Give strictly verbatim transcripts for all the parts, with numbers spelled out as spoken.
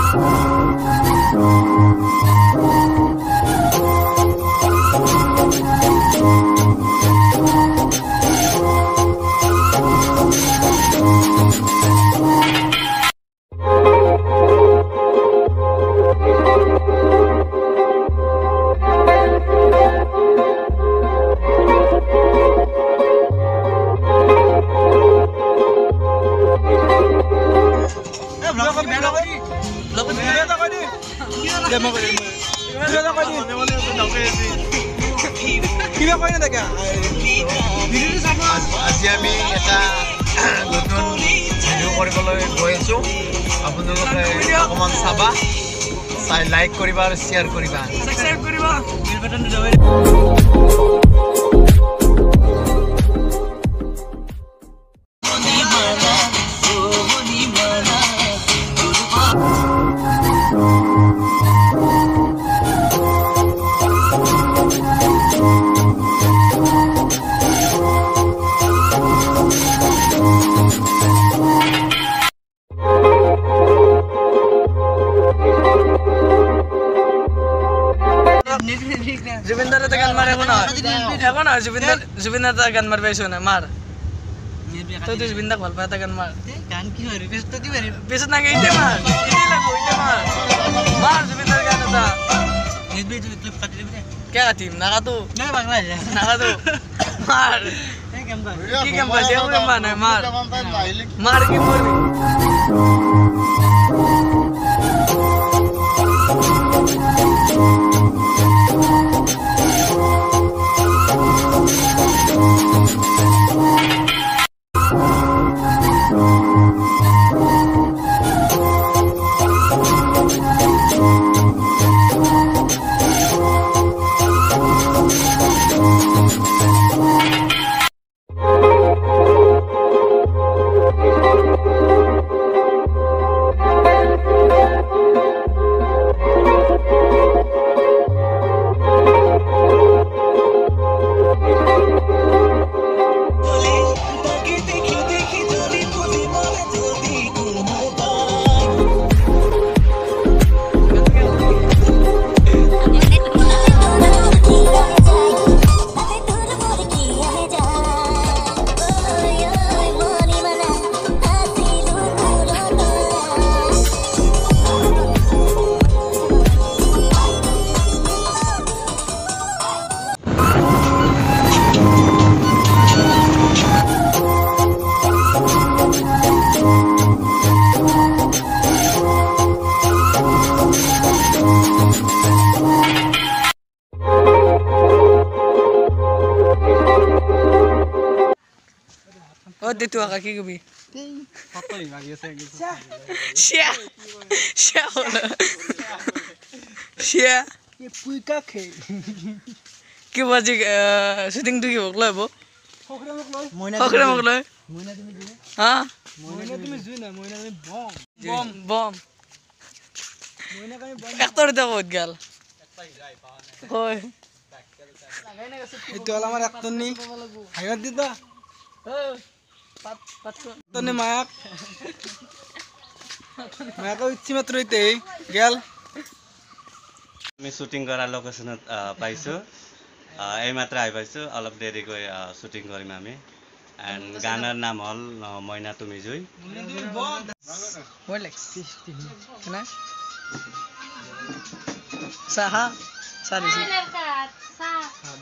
আজি আমি এটা নতুন ভিডিঅ' কৰিবলৈ গৈ আছো আপোনালোকে অকমান চাবা চাই লাইক কৰিবা আৰু শ্বেয়াৰ কৰিবা সাবস্ক্ৰাইব কৰিবা বেল বাটনটো দবাই जुबिंदर गान मारे ना এখন না जुबिंदर जुबिंदर गान मार পাইছো না মার তো তুই जुबिंदर ভাল পাতা গান মার গান কি হয় রিকোয়েস্ট তো দিবে বেশ না গাইতে মার ইতে লাগো ইতে মার মার जुबिंदर গান দা নেট ভিডিও ক্লিপ কাটি দিবে কে কাটিম না কাটো না বাংলা না কাটো মার এই কেম দা কি কেম পাছে ও কেম না মার মার কি করবি Ode tu akak ki gubi. Foto ini lagi saya gitu. Sia. Sia. Sia. Ye puika ke. Ki baji shooting tu ki bokla bo. Hokra mokloy. Hokra mokloy. Moina tumi jui. Ha? Moina tumi jui na moina tumi bomb. Bom bom. Moina kami bomb. Actor ta bot gal. Hoy. Itu alamar actor ni. Hayat dita. Hoy. Pat pat तो ने माया माया को इच्छी मात्र इते गेल আমি shooting কৰা লোকেশনত পাইছো এই মাত্ৰ আই পাইছো অলপ দেৰি গৈ শুটিং কৰিম আমি এন্ড গানৰ নাম হল মইনা তুমি জুই Rolex কেনা সাহা সারি সা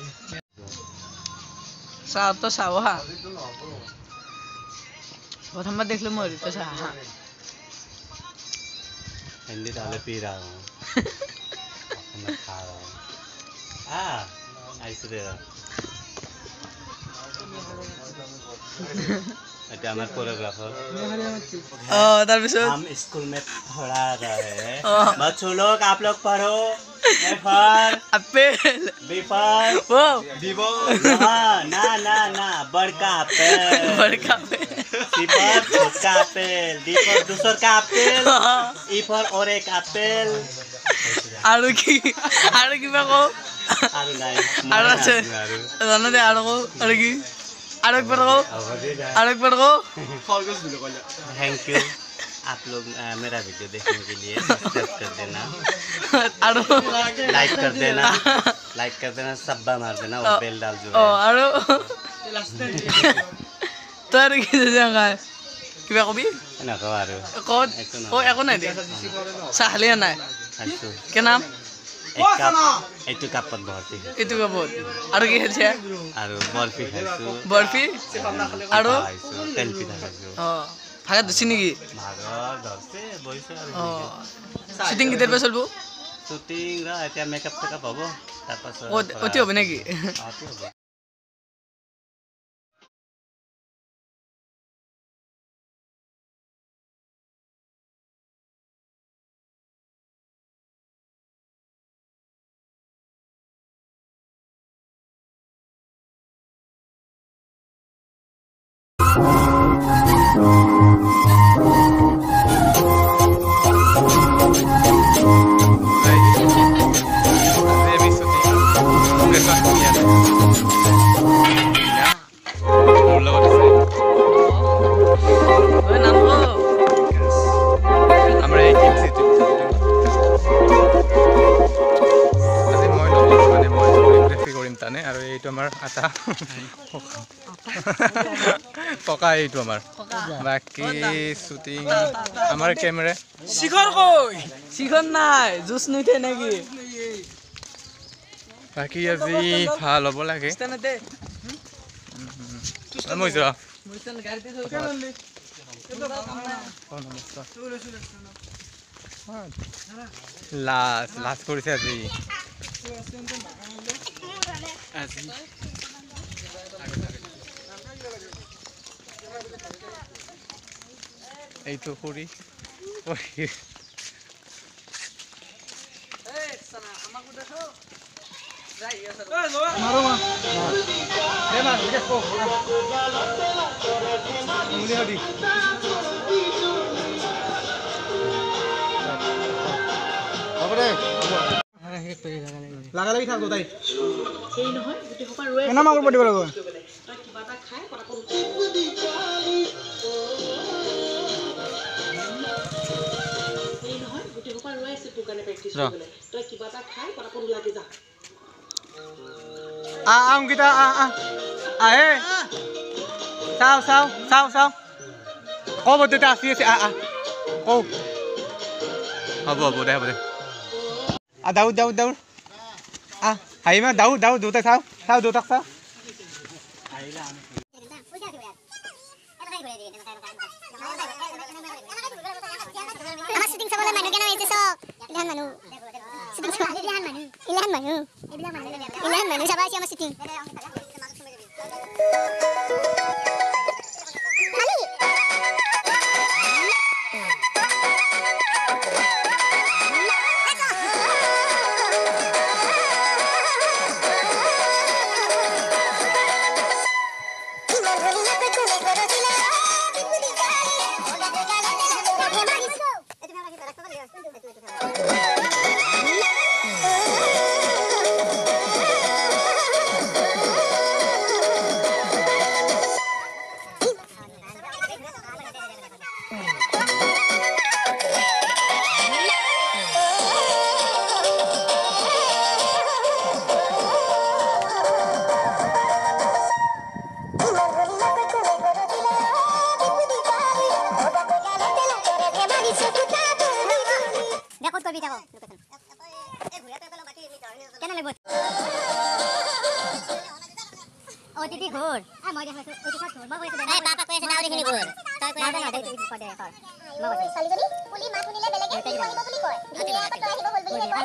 সা তো সাওহা प्रथम देख लो मोरी तो हाँ हिंदी डाले पी रहा हूँ मैं खा रहा हूँ आ ऐसे दे रहा এটা আমার কোরিওগ্রাফার ओ तार बिसो हम स्कूल में पढ़ा रहे बच्चों लोग आप लोग पढ़ो A for apple B for वो विवो हां ना ना ना बड़का एप्पल बड़का सी फॉर छोटा एप्पल डी फॉर दूसर का एप्पल ई फॉर और एक एप्पल आरो की आरो की बाको आरो নাই आरो আছে জানো দে आरो आरो की आरो एक बार को आरो एक बार को थैंक यू आप लोग आ, मेरा वीडियो देखने के लिए सब्सक्राइब कर देना আৰু लाइक कर देना लाइक कर देना सब्बा मार देना और बेल डाल जो অ আৰু তই আৰু কি জাঙাই কিবা কবি এনেকুৱা আৰু ক'ত একো অ একো নাই দে চাহ খালি নাই খাইছোঁ কি নাম এক কাপ এইটো কাপত ভৰ্তি এইটো কাপত আৰু কি খাইছে আৰু বৰফি খাইছোঁ বৰফি আৰু খাইছোঁ তেল পিঠা খাইছোঁ অ ভাগে ধুছি নেকি ভাগৰ ধৰছে বহিছোঁ আৰু অ শ্বুটিং কেতিয়াৰ পৰা চলিব শ্বুটিং ৰ এতিয়া মেকআপ চেকআপ হ'ব তাৰপাছত অতি হ'ব নেকি অতি হ'ব আৰু এইটো আমাৰ আটা ককা এইটো আমাৰ বাকী শ্বুটিং আমাৰ কেমেৰা শিখৰ কই শিখৰ নাই জুচ নুঠে নেকি বাকী আজি ভাল হ'ব লাগে মই যোৱা লাজ লাজ কৰিছে আজি এইটো কৰি লাগা লাগি থাকো তাই এই নহয় গুটি খপা ৰৈ কেনা মাগুৰ পদিব লাগিব তই কিবা এটা খাই পটাপট এই নহয় গুটি খপা ৰৈ আছে তোৰ কাৰণে প্ৰেক্টিছ কৰিবলৈ তই কিবা এটা খাই পটাপট ওলাকে যা আ অংকিতা আ আ আহে চাও চাও চাও চাও কব দুটা আছে আছে আ আ কও হ'ব হ'ব দে হ'ব দে আ দাউদ দাউদ দাউদ আ হাইমা দাউদ দাউদ দুটা চাও চাও দুটা চাও আমার শুটিং চাবলৈ মানুহ কেনে আহিছে চক ইলান মানুহ শুটিং চাব ইলান মানুহ ইলান মানুহ ইলান মানুহ ইলান মানুহ চাবা আছে আমাৰ শুটিং দেখো কবি দেখো কেন লাগব ও দিদি ঘোর আ মই দেখো ওই তো ঘোর মই কইছে এই বাবা কইছে নাও দেখিনি ঘোর তই কই না দেই তুই পড়ে কর মই কইছে সালিজনি পুলি মা শুনিলে বেলেগে কইব বুলি কয় দিদিয়া তো তই আহিব বল বুলি কয়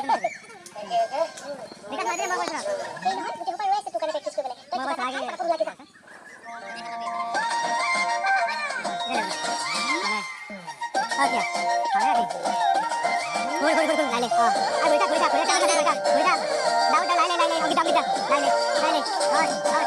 দেখা না দে মই কইছে এই নহয় গুটি হপাই ৰৈছে তোৰ কাৰণে প্ৰেক্টিছ কৰিবলে মই কইছে লাগে পুরো লাগে যা আচ্ছা আরে আরে Gol gol gol gol lale ah ay beta beta beta beta beta beta daw daw lale lale ogi daw beta lale lale ay ay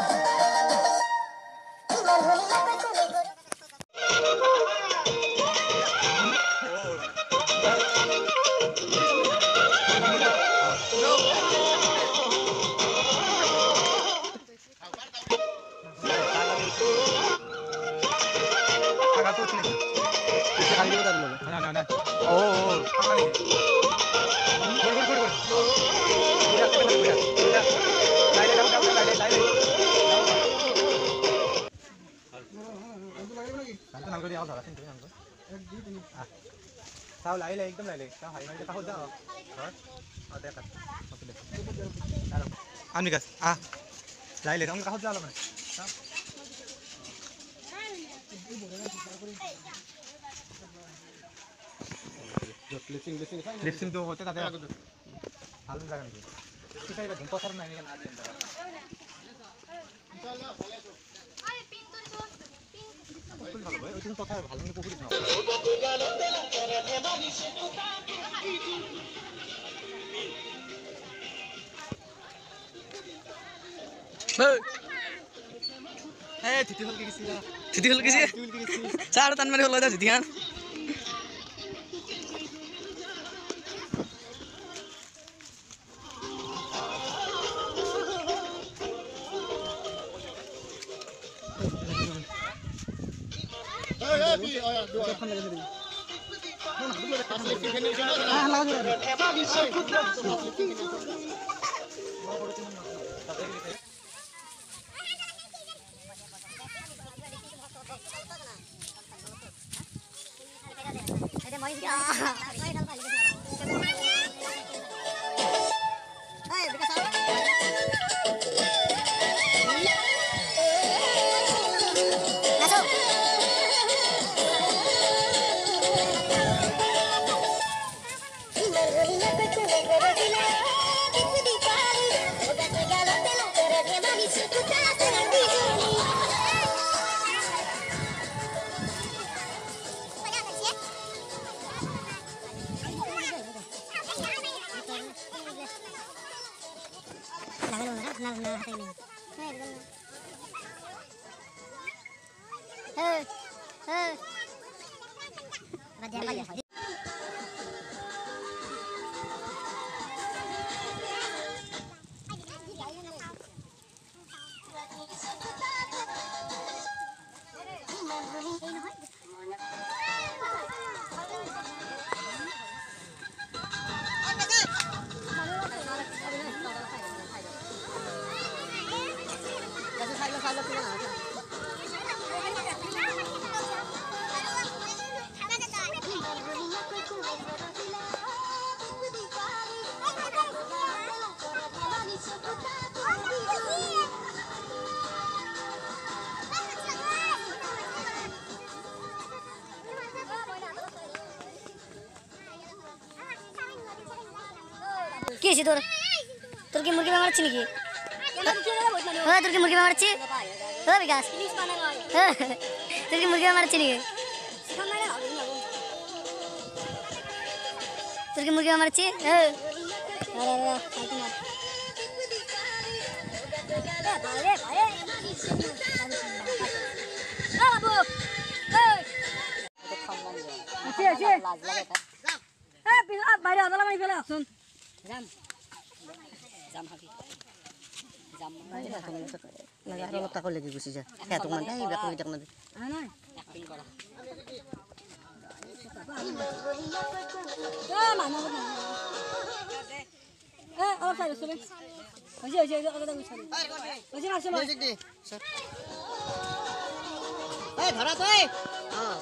চাউল আহিলে একদম লাইলে চাও হাই মাৰি কাহত যাও ঘৰ অ দে কাট আমি গাছ আ লাইলে আমি কাহত যাও মানে লিপসিং লিপসিং লিপসিং তো হতে তাতে ভালো জায়গা নাকি ঠিক আছে ধুম পছর নাই না আজ চলো আরে পিন তো পিন ভালো ভাই ওই তুমি কথা ভালো করে পুকুরি নাও এ থিতি হল কি কিছি থিতি হল কিছি চার তান মারি হল দা থিতি খান কি হয়েছে তোর তোর কি মুরগি মারছি নাকি হ্যাঁ তোর কি মুরগি মারছি ও বিকাশ তোর কি মুরগি মারছি নাকি তোর কি মুরগি মারছি হ্যাঁ বাইরে আদালা মারি ফেলে আসুন জাম জাম হাকি জাম মানে লাগে আর অলপ টাকা লাগি গুছি যা এত মান নাই বেক করে দেখ না নাই একদিন করা এ মানা না এ ও সাইড সবে ওই যে ওই যে ওটা গুছালি ওই যে আসো মিউজিক দে স্যার এ ধরা তুই হ্যাঁ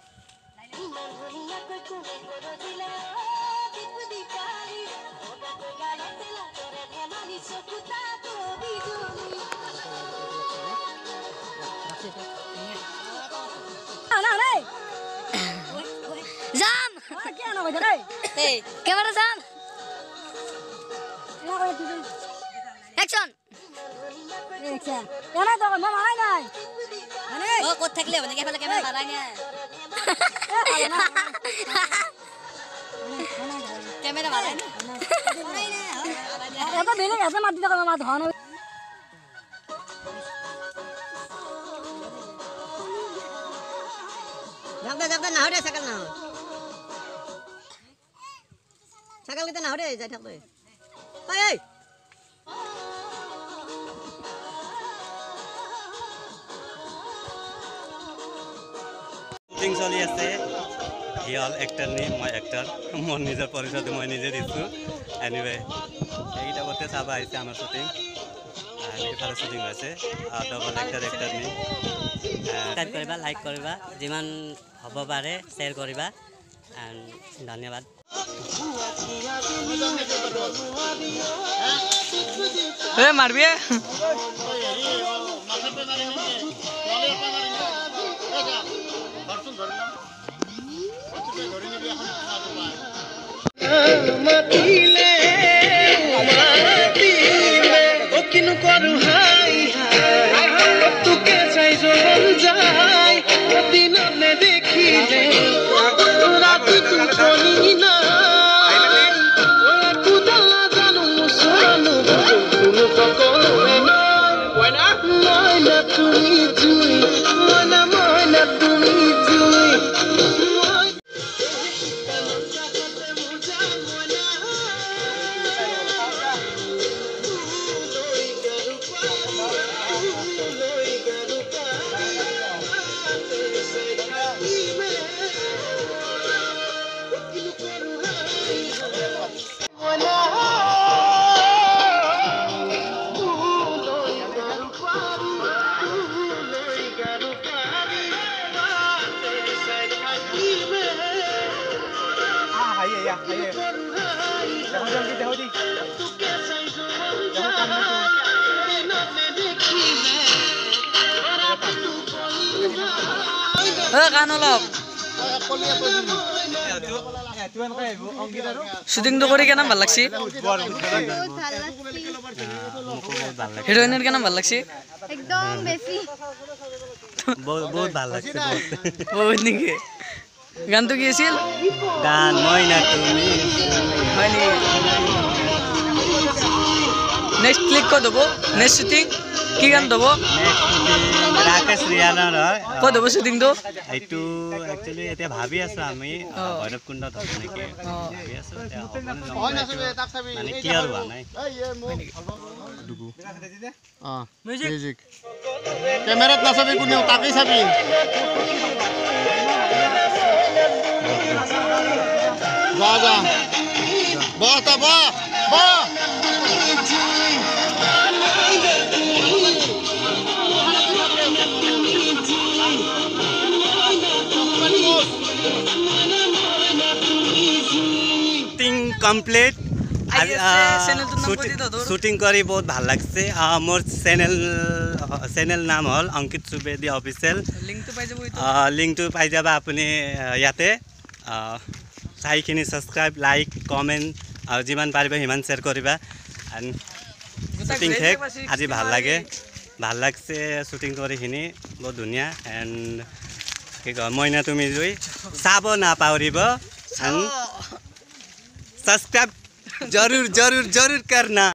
জাম কেন কইছ রে এই ক্যামেরা জাম না কই তুই অ্যাকশন অ্যাকশন এনা তো মারাই নাই মানে ও কোথা থাকলে মানে কে ফেলে ক্যামেরা মারাই না ক্যামেরা মারাই না মারাই না এটা বেলে এসে মার দিতে কই মা ধন যাবে যাবে না হরে সকাল না সকাল কিতে না হরে যাই থাকবে ওই এই শুটিং চলি আছে সি হ'ল এক্টাৰ নি মই এক্টাৰ মোৰ নিজৰ পৰিচয়টো মই নিজে দিছোঁ এনিৱে এইকেইটা গোটেই চাব আহিছে আমাৰ শ্বুটিং এইফালে শ্বুটিং হৈছে ডবল এক্টাৰ এক্টাৰ নি সাবস্ক্ৰাইব কৰিবা লাইক কৰিবা যিমান হ'ব পাৰে শ্বেয়াৰ কৰিবা এণ্ড ধন্যবাদ এ মারবি মাতিলে মাতিলে ও কিনু করু হাই হাই তোকে চাই জল যায় দিনলে দেখিলে রাতি তুই বলি না কুদলা জানু মুসানু কোনো সকলে ময়না ময়না তুমি তুই ময়না ময়না তুমি তুই গান অলপ শুটিংটো কৰি কেনে ভাল লাগছি হিৰোইনৰ কেনে ভাল লাগছি একদম বেছি বহুত ভাল লাগছে বহুত নেকি গানটো কি আছিল গান মইনা তুমি হয় নেকি নেক্সট ক্লিক ক'ত হ'ব নেক্সট শ্বুটিং কি গান হ'ব ৰাকেশ ৰিয়ানৰ হয় ক'ত হ'ব শ্বুটিংটো এইটো একচুৱেলি এতিয়া ভাবি আছোঁ আমি ভৈৰৱকুণ্ডত হ'ব নেকি ভাবি আছোঁ মানে ক্লিয়াৰ হোৱা নাই মিউজিক কেমেৰাত নাচাবি কোনেও তাকেই চাবি যা যা বহ তা বহ বহ শ্বুটিং কমপ্লিট শ্বুটিং কৰি বহুত ভাল লাগছে মোৰ চেনেল চেনেল নাম হ'ল অংকিত সুবেদী অফিচিয়েল লিংকটো পাই যাব লিংকটো পাই যাবা আপুনি ইয়াতে চাইখিনি ছাবস্ক্ৰাইব লাইক কমেণ্ট আৰু যিমান পাৰিবা সিমান শ্বেয়াৰ কৰিবা এণ্ড শ্বুটিং শেষ আজি ভাল লাগে ভাল লাগছে শ্বুটিং কৰিখিনি বহুত ধুনীয়া এণ্ড কি কয় মইনা তুমি জুই চাব নাপাহৰিব এণ্ড सब्सक्राइब जरूर जरूर जरूर करना।